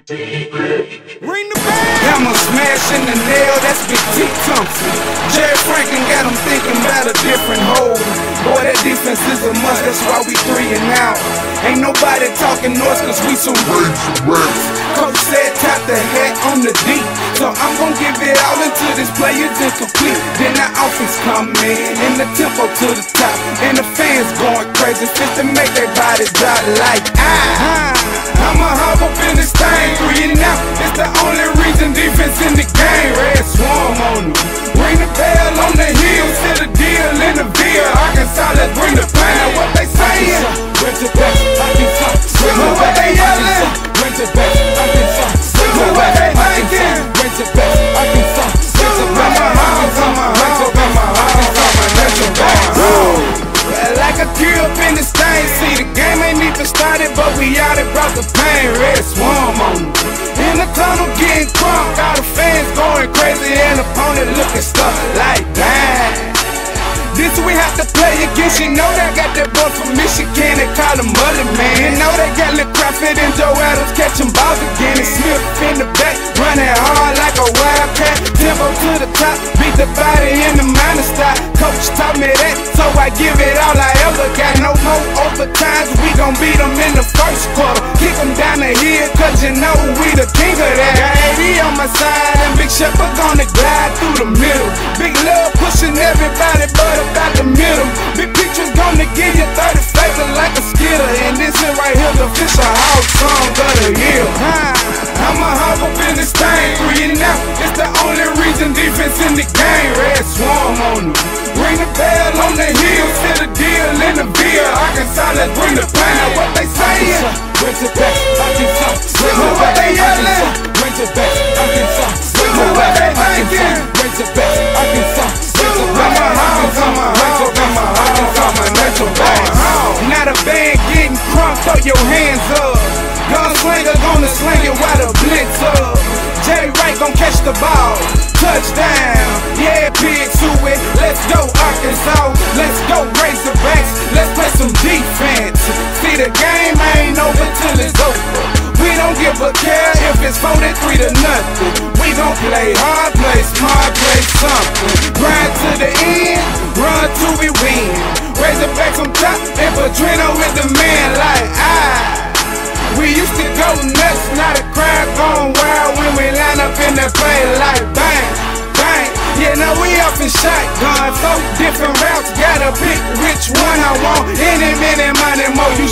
Ring the bell! Hammer smashing the nail, that's Big T Thompson. Jerry Franklin got him thinking about a different hole. Boy, that defense is a must, that's why we 3 and out. Ain't nobody talking noise, cause we some rats. Coach said tap the hat on the D, so I'm gon' give it all until this play is incomplete. Then the offense come in, and the tempo to the top, and the fans going crazy, fit to make their bodies drop like I'ma hop up in this thing, 3 and out. It's the only reason defense in the game. Red swarm on them. Ring the bell on the hill, seal the deal in the Ville. Arkansas, let's bring the pain. What they saying? Bring it back, Arkansas. What they yelling? Bring it back, Arkansas. What they thinking? Bring it back, Arkansas. Like a tear up in this thing. See, the game ain't even started, but we out and brought the pain. Red swarm on them. In the tunnel getting crunk, all the fans going crazy, and opponent looking stuck like damn. This we have to play against. You know they got that boy from Michigan, they call him Mullet Man. You know they got Lil Crawford and Joe Adams catching balls again. And Smith in the back, running hard like a wildcat. Tempo to the top, beat the body in the minor style. Coach taught me that, so I give it all I ever got. No more overtimes, we gon' beat them in the first quarter. Kick them down the hill, cause you know we the king of that. Got AD on my side, and Big Shepard gonna glide through the middle. Big love pushing everybody but about the middle. Big pictures gonna give you 30 flavors like a Skitter. And this here right here, the Fisher House song of the year. I'ma hop up in this thing, 3 and out. It's the only reason defense in the game. Red swarm on them. Ring the bell on the hill, seal the deal in the Ville. Arkansas, let's bring the pain. What they saying? Bring it back, Arkansas. What they yelling? Bring it back, Arkansas. What they thinking? Bring it back, Arkansas. Now the band getting crunk, throw your hands up. Gunslinger gonna sling it while the blitz up. Jay Wright gon' catch the ball. Touchdown, yeah, big to it. Let's go Arkansas, let's go Razorbacks. Let's play some defense. See, the game ain't over till it's over. We don't give a care if it's 43 to nothing. We gon' play hard, play smart, play something. Grind to the end, run till we win. Razorbacks on top, and Padrino with the man like we used to go nuts, now the crowd going wild when we line up in the play like bang, bang. Yeah, now we off in shotgun, 4 different routes, gotta pick which one I want. Any minute, money, more, you